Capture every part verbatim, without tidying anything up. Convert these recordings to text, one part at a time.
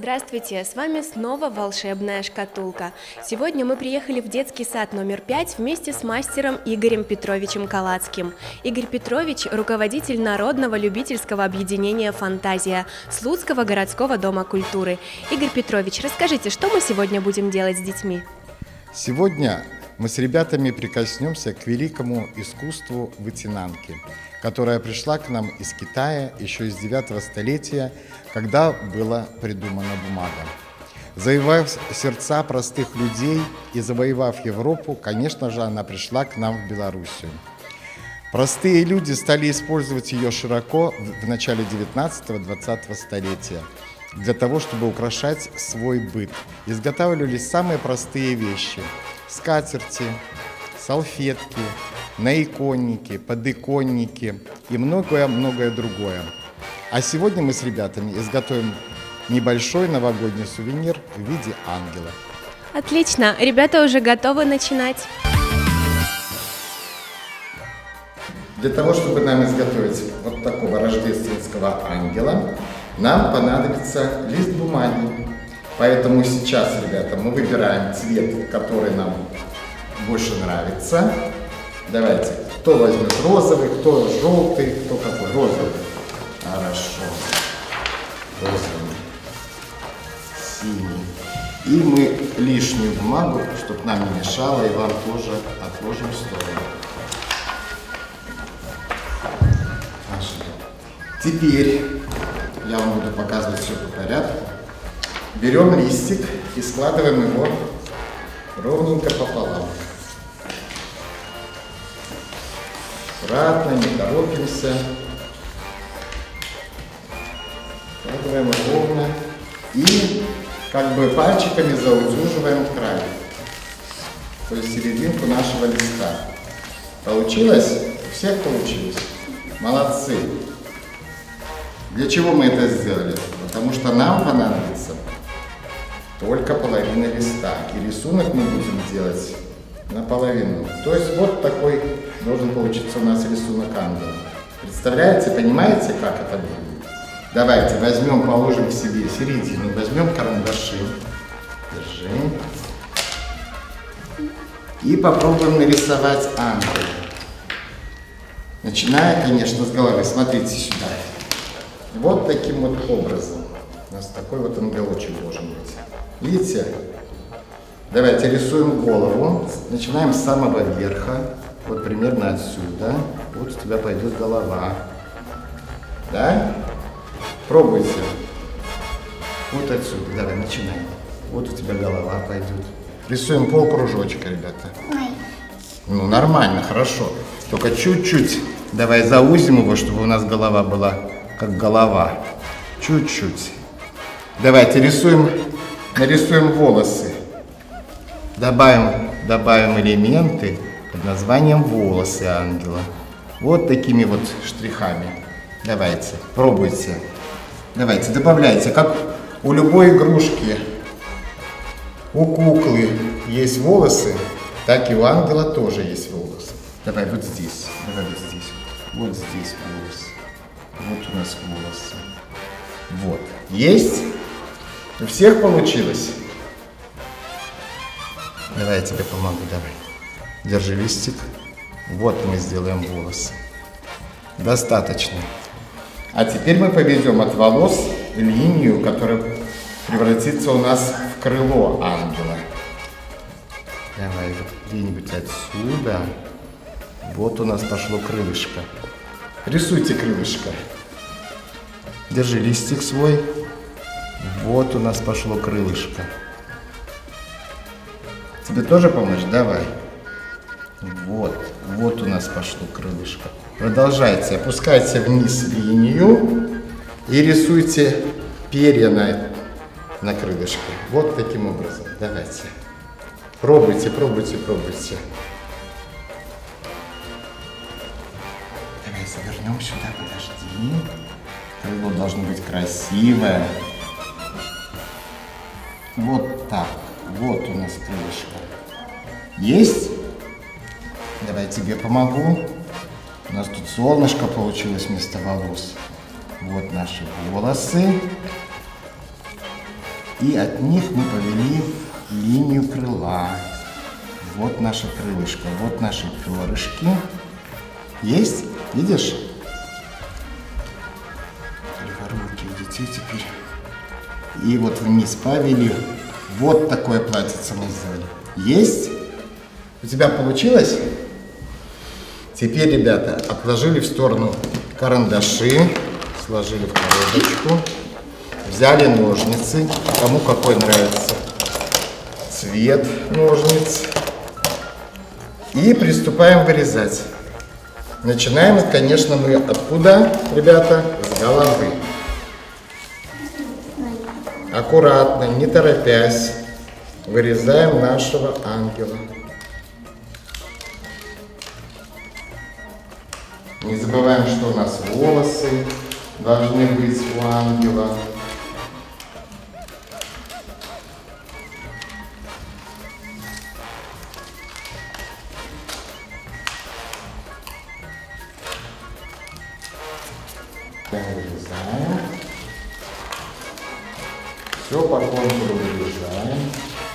Здравствуйте, с вами снова волшебная шкатулка. Сегодня мы приехали в детский сад номер пять вместе с мастером Игорем Петровичем Калацким. Игорь Петрович – руководитель Народного любительского объединения «Фантазия» Слуцкого городского дома культуры. Игорь Петрович, расскажите, что мы сегодня будем делать с детьми? Сегодня мы с ребятами прикоснемся к великому искусству вытянанки, которая пришла к нам из Китая еще из девятого столетия, когда была придумана бумага. Завоевав сердца простых людей и завоевав Европу, конечно же, она пришла к нам в Белоруссию. Простые люди стали использовать ее широко в начале девятнадцатого-двадцатого столетия для того, чтобы украшать свой быт. Изготавливались самые простые вещи – скатерти, салфетки, наиконники, подиконники и многое-многое другое. А сегодня мы с ребятами изготовим небольшой новогодний сувенир в виде ангела. Отлично, ребята уже готовы начинать. Для того, чтобы нам изготовить вот такого рождественского ангела, нам понадобится лист бумаги. Поэтому сейчас, ребята, мы выбираем цвет, который нам больше нравится. Давайте, кто возьмет розовый, кто желтый, кто какой? Розовый. Хорошо. Розовый. Синий. И мы лишнюю бумагу, чтобы нам не мешало, и вам тоже отложим в сторону. Хорошо. Теперь я вам буду показывать все по порядку. Берем листик и складываем его ровненько пополам. Аккуратно, не торопимся. Складываем ровно и как бы пальчиками заутюживаем край, то есть серединку нашего листа. Получилось? У всех получилось? Молодцы! Для чего мы это сделали? Потому что нам понадобится только половина листа, и рисунок мы будем делать наполовину. То есть вот такой должен получиться у нас рисунок ангела. Представляете, понимаете, как это будет? Давайте возьмем, положим к себе середину, возьмем карандаши, держи, и попробуем нарисовать ангела. Начиная, конечно, с головы. Смотрите сюда. Вот таким вот образом. У нас такой вот ангелочек должен быть. Видите? Давайте рисуем голову. Начинаем с самого верха. Вот примерно отсюда. Вот у тебя пойдет голова. Да? Пробуйте. Вот отсюда. Давай, начинаем. Вот у тебя голова пойдет. Рисуем полкружочка, ребята. Ой. Ну, нормально, хорошо. Только чуть-чуть. Давай заузим его, чтобы у нас голова была как голова. Чуть-чуть. Давайте рисуем, нарисуем волосы. Добавим, добавим элементы под названием волосы ангела. Вот такими вот штрихами. Давайте, пробуйте. Давайте, добавляйте, как у любой игрушки, у куклы есть волосы, так и у ангела тоже есть волосы. Давай вот здесь, давай вот здесь, вот здесь волосы. Вот у нас волосы. Вот. Есть? У всех получилось? Давай я тебе помогу, давай. Держи листик. Вот мы сделаем волосы. Достаточно. А теперь мы поведем от волос линию, которая превратится у нас в крыло ангела. Давай вот где-нибудь отсюда. Вот у нас пошло крылышко. Рисуйте крылышко. Держи листик свой. Вот у нас пошло крылышко. Тебе тоже помочь? Давай. Вот. Вот у нас пошло крылышко. Продолжайте. Опускайте вниз линию и рисуйте перья на, на крылышке. Вот таким образом. Давайте. Пробуйте, пробуйте, пробуйте. Давай завернем сюда, подожди. Крыло должно быть красивое. Вот так. Вот у нас крылышко. Есть? Давай я тебе помогу. У нас тут солнышко получилось вместо волос. Вот наши волосы. И от них мы повели линию крыла. Вот наше крылышко, вот наши перышки. Есть? Видишь? Только руки у детей теперь. И вот вниз повели. Вот такое платьице мы сделали. Есть? У тебя получилось? Теперь, ребята, отложили в сторону карандаши, сложили в коробочку, взяли ножницы, кому какой нравится цвет ножниц, и приступаем вырезать. Начинаем, конечно, мы откуда, ребята? С головы. Аккуратно, не торопясь, вырезаем нашего ангела. Не забываем, что у нас волосы должны быть у ангела. Вырезаем. Все по контуру вырезаем.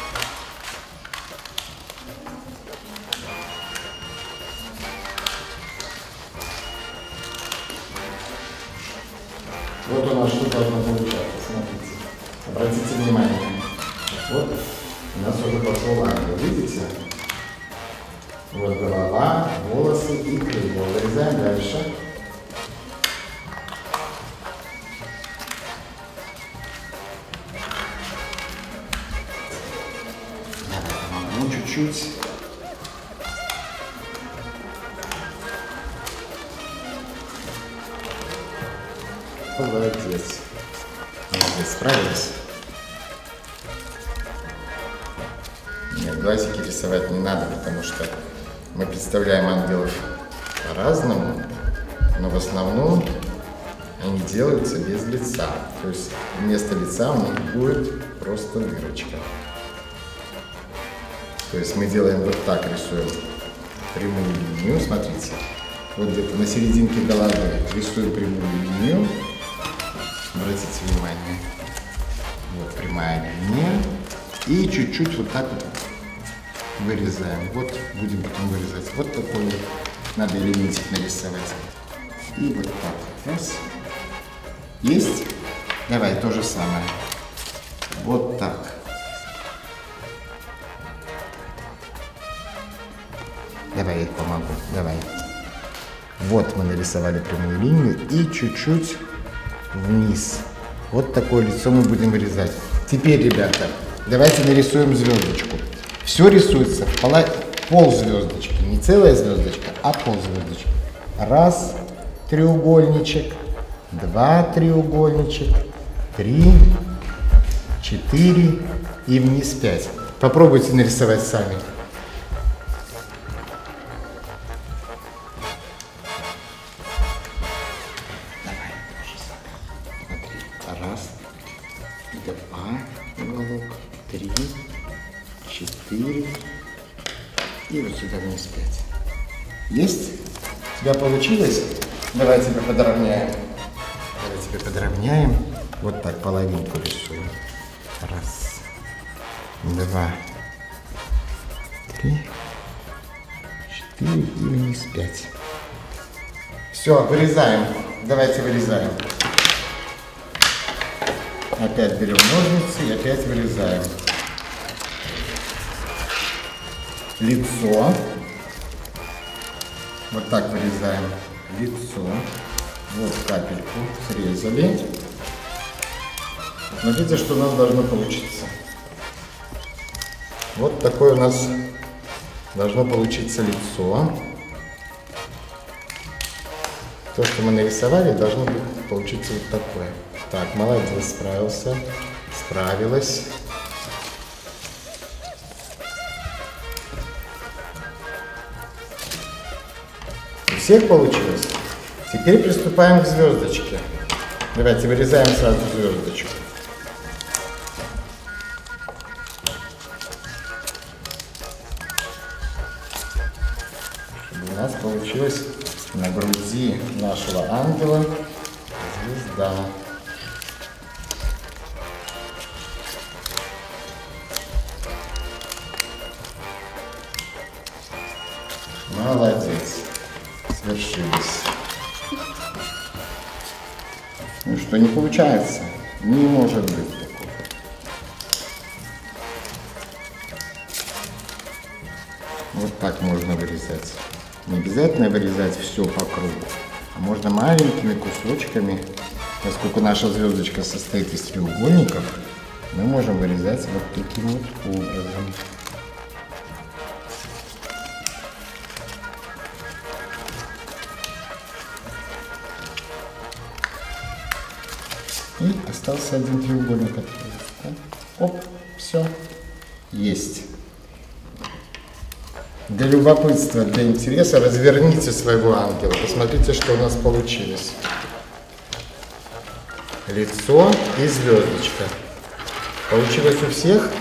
Вот у нас что должно получаться, смотрите. Обратите внимание. Вот у нас уже пошел ангел, видите? Вот голова, волосы и крылья. Вырезаем дальше. Ну, чуть-чуть. Молодец. Молодец, справились? Нет, глазики рисовать не надо, потому что мы представляем ангелов по-разному, но в основном они делаются без лица. То есть вместо лица у них будет просто дырочка. То есть мы делаем вот так, рисуем прямую линию, смотрите. Вот где-то на серединке головы рисуем прямую линию. Обратите внимание. Вот прямая линия. И чуть-чуть вот так вот вырезаем. Вот будем потом вырезать. Вот такой вот надо элементик нарисовать. И вот так. Раз. Есть? Давай то же самое. Вот так. Давай я помогу. Давай. Вот мы нарисовали прямую линию и чуть-чуть вниз. Вот такое лицо мы будем вырезать. Теперь, ребята, давайте нарисуем звездочку. Все рисуется в пола... пол звездочки. Не целая звездочка, а пол звездочки. Раз треугольничек, два треугольничек, три, четыре и вниз пять. Попробуйте нарисовать сами. Раз, два, уголок, три, четыре и вот сюда вниз пять. Есть? У тебя получилось? Давай тебя подровняем. Давай тебя подровняем. Вот так половинку рисуем. Раз, два, три, четыре и вниз пять. Все, вырезаем. Давайте вырезаем. Опять берем ножницы и опять вырезаем. Лицо. Вот так вырезаем лицо. Вот капельку срезали. Смотрите, что у нас должно получиться. Вот такое у нас должно получиться лицо. То, что мы нарисовали, должно быть получиться вот такое. Так, молодец, справился, справилась. У всех получилось? Теперь приступаем к звездочке. Давайте вырезаем сразу звездочку. Чтобы у нас получилось на груди нашего ангела звезда. Молодец. Свершилось. Ну что, не получается? Не может быть такого. Вот так можно вырезать. Не обязательно вырезать все по кругу, а можно маленькими кусочками. Поскольку наша звездочка состоит из треугольников, мы можем вырезать вот таким вот образом. И остался один треугольник. Оп, все, есть. Для любопытства, для интереса разверните своего ангела. Посмотрите, что у нас получилось. Лицо и звездочка. Получилось у всех?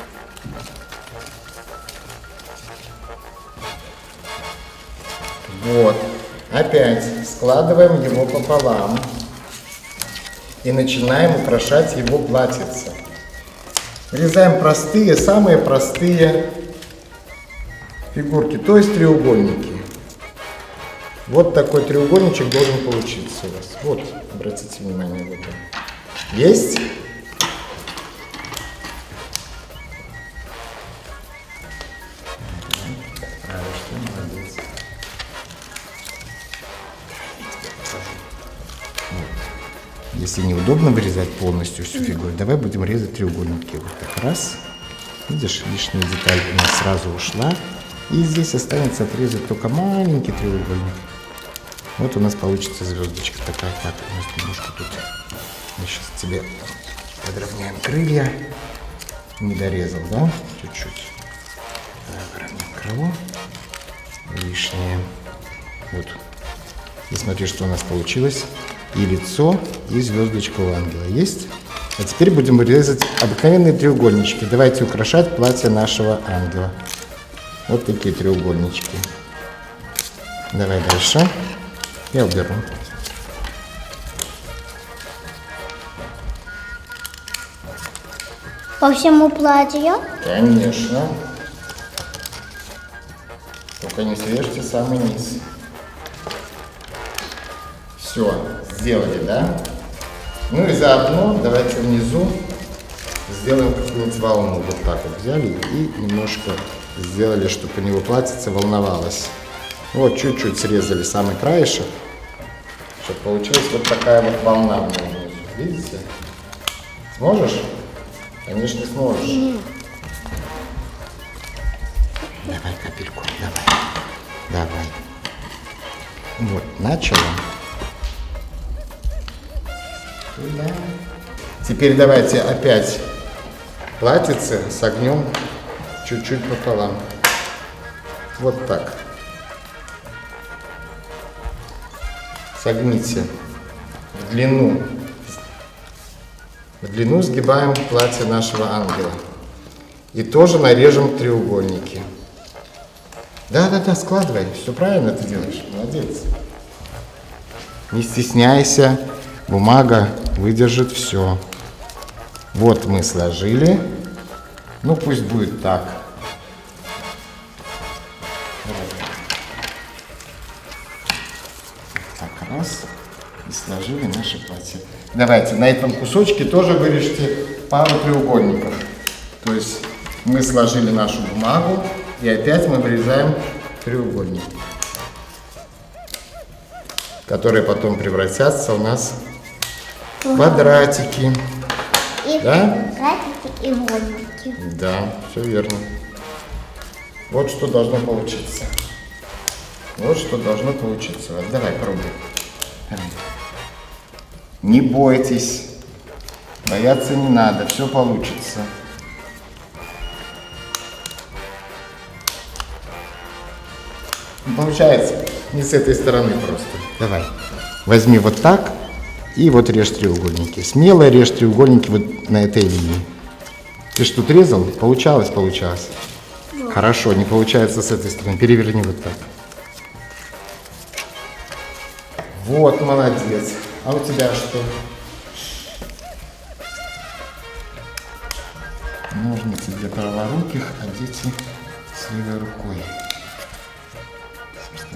Вот. Опять складываем его пополам. И начинаем украшать его платьице. Вырезаем простые, самые простые фигурки, то есть треугольники. Вот такой треугольничек должен получиться у вас. Вот, обратите внимание, вот он. Есть? Молодец. Если неудобно вырезать полностью всю фигуру, давай будем резать треугольники. Вот так раз. Видишь, лишняя деталь у нас сразу ушла. И здесь останется отрезать только маленький треугольник. Вот у нас получится звездочка такая. Так, у нас немножко тут. Мы сейчас тебе подровняем крылья. Не дорезал, да? Чуть-чуть. Выровняем крыло. Лишнее. Вот. И смотри, что у нас получилось. И лицо, и звездочка у ангела есть. А теперь будем вырезать обыкновенные треугольнички. Давайте украшать платье нашего ангела. Вот такие треугольнички. Давай дальше. Я уберу. По всему платью? Конечно. Только не срежьте самый низ. Все, сделали, да? Ну и заодно давайте внизу сделаем какую-нибудь волну. Вот так вот взяли и немножко сделали, чтобы у него платьице волновалось. Вот чуть-чуть срезали самый краешек, чтобы получилась вот такая вот волна внизу. Видите? Сможешь? Конечно, сможешь. Mm. Давай капельку, давай. Давай. Вот, начала. Да. Теперь давайте опять платьице согнем чуть-чуть пополам. Вот так. Согните в длину. В длину сгибаем платье нашего ангела. И тоже нарежем треугольники. Да-да-да, складывай. Все правильно ты делаешь. Молодец. Не стесняйся. Бумага выдержит все. Вот мы сложили. Ну, пусть будет так. Так, раз. И сложили наше платье. Давайте на этом кусочке тоже вырежьте пару треугольников. То есть мы сложили нашу бумагу, и опять мы вырезаем треугольники, которые потом превратятся у нас в квадратики. И да? квадратики и вольники. Да, все верно. Вот что должно получиться. Вот что должно получиться. Вот, давай, пробуй. Не бойтесь. Бояться не надо, все получится. Получается не с этой стороны просто. Давай. Возьми вот так и вот режь треугольники. Смело режь треугольники вот на этой линии. Ты что, тут резал? Получалось, получалось. Вот. Хорошо, не получается с этой стороны. Переверни вот так. Вот, молодец. А у тебя что? Ножницы для праворуких, а дети с левой рукой.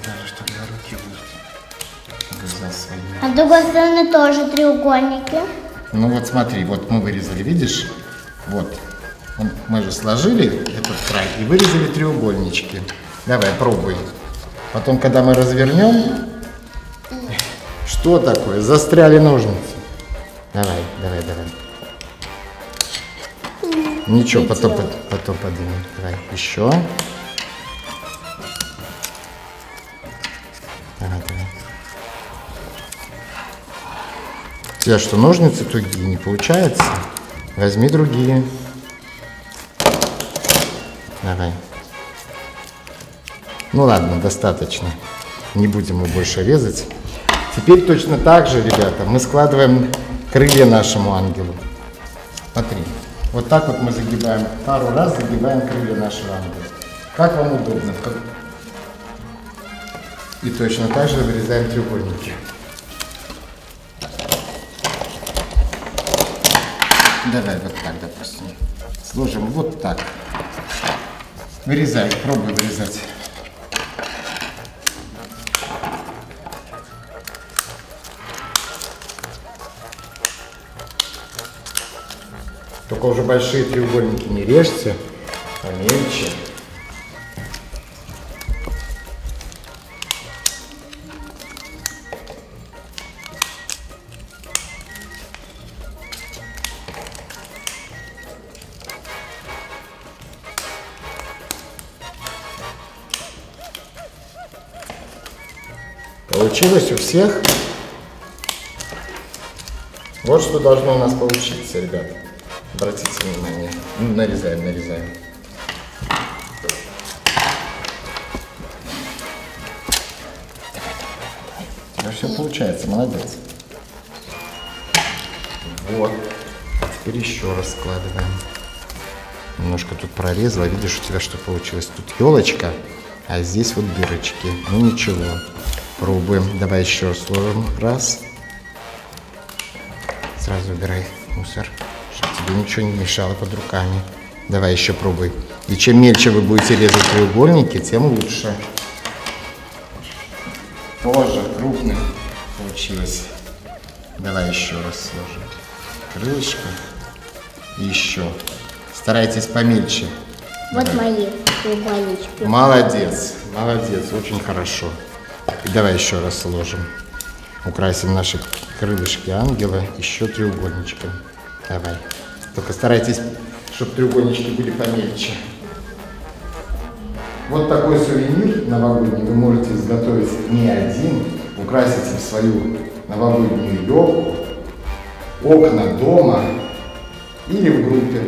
даже, чтобы на руки вырезал свои. А с другой стороны тоже треугольники. Ну вот смотри, вот мы вырезали, видишь? Вот. Мы же сложили этот край и вырезали треугольнички. Давай, пробуй. Потом, когда мы развернем, что такое? Застряли ножницы. Давай, давай, давай. Ничего, потом, потом поднимем. Давай, еще. Давай, давай. У тебя что, ножницы тугие? Не получается? Возьми другие. Давай. Ну ладно, достаточно. Не будем мы больше резать. Теперь точно так же, ребята, мы складываем крылья нашему ангелу. Смотри. Вот так вот мы загибаем, пару раз загибаем крылья нашего ангела. Как вам удобно. И точно так же вырезаем треугольники. Давай вот так, допустим. Сложим вот так. Вырезай, пробуй вырезать. Только уже большие треугольники не режьте, помельче. Получилось у всех? Вот что должно у нас получиться, ребята. Обратите внимание. Нарезаем, нарезаем. У тебя все получается, молодец. Вот. Теперь еще раз складываем. Немножко тут прорезала. Видишь, у тебя что получилось? Тут елочка, а здесь вот дырочки. Ну ничего. Пробуем. Давай еще раз сложим. Раз. Сразу убирай мусор, чтобы тебе ничего не мешало под руками. Давай еще пробуй. И чем мельче вы будете резать треугольники, тем лучше. Тоже крупный получилось. Давай еще раз сложим. Крылышко. И еще. Старайтесь помельче. Вот Давай. мои треугольнички. Молодец, молодец, очень хорошо. И давай еще раз сложим. Украсим наши крылышки ангела еще треугольничком. Давай. Только старайтесь, чтобы треугольнички были помельче. Вот такой сувенир новогодний вы можете изготовить не один. Украсить им свою новогоднюю елку, окна дома или в группе.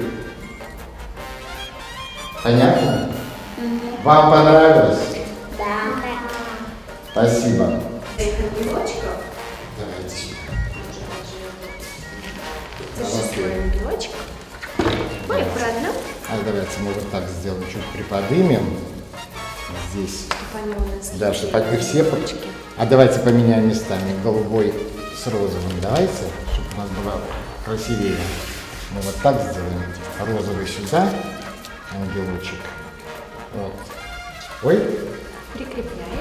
Понятно? Mm-hmm. Вам понравилось? Да. Спасибо. Ангелочков. Давайте сюда. Это шестой ангелочек. Ой, аккуратно. А давайте мы вот так сделаем, чуть приподнимем. Здесь. Да, чтобы они все... ангелочки. А давайте поменяем местами. Голубой с розовым давайте, чтобы у нас было красивее. Мы вот так сделаем. Розовый сюда, ангелочек. Вот. Ой. Прикрепляем.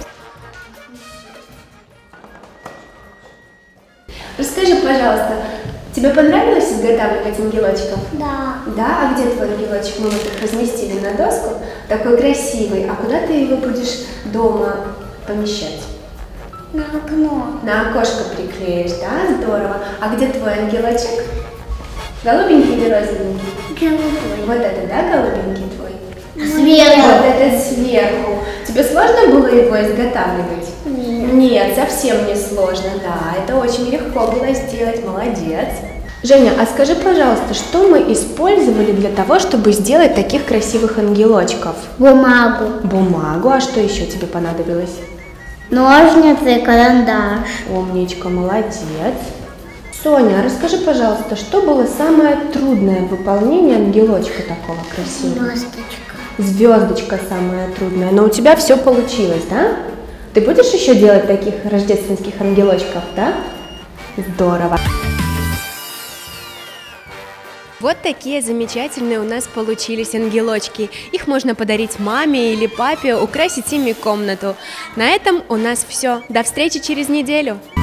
Расскажи, пожалуйста, тебе понравилось изготавливать ангелочков? Да. Да? А где твой ангелочек? Мы вот их разместили на доску. Такой красивый. А куда ты его будешь дома помещать? На окно. На окошко приклеишь, да? Здорово. А где твой ангелочек? Голубенький или розовенький? Голубой. Вот это, да, голубенький твой? Сверху. Вот это сверху. Тебе сложно было его изготавливать? Нет. Нет, совсем не сложно, да. Это очень легко было сделать, молодец. Женя, а скажи, пожалуйста, что мы использовали для того, чтобы сделать таких красивых ангелочков? Бумагу. Бумагу, а что еще тебе понадобилось? Ножницы и карандаш. Умничка, молодец. Соня, расскажи, пожалуйста, что было самое трудное в выполнении ангелочка такого красивого? Звездочка. Звездочка самая трудная, но у тебя все получилось, да? Ты будешь еще делать таких рождественских ангелочков, да? Здорово. Вот такие замечательные у нас получились ангелочки. Их можно подарить маме или папе, украсить ими комнату. На этом у нас все. До встречи через неделю!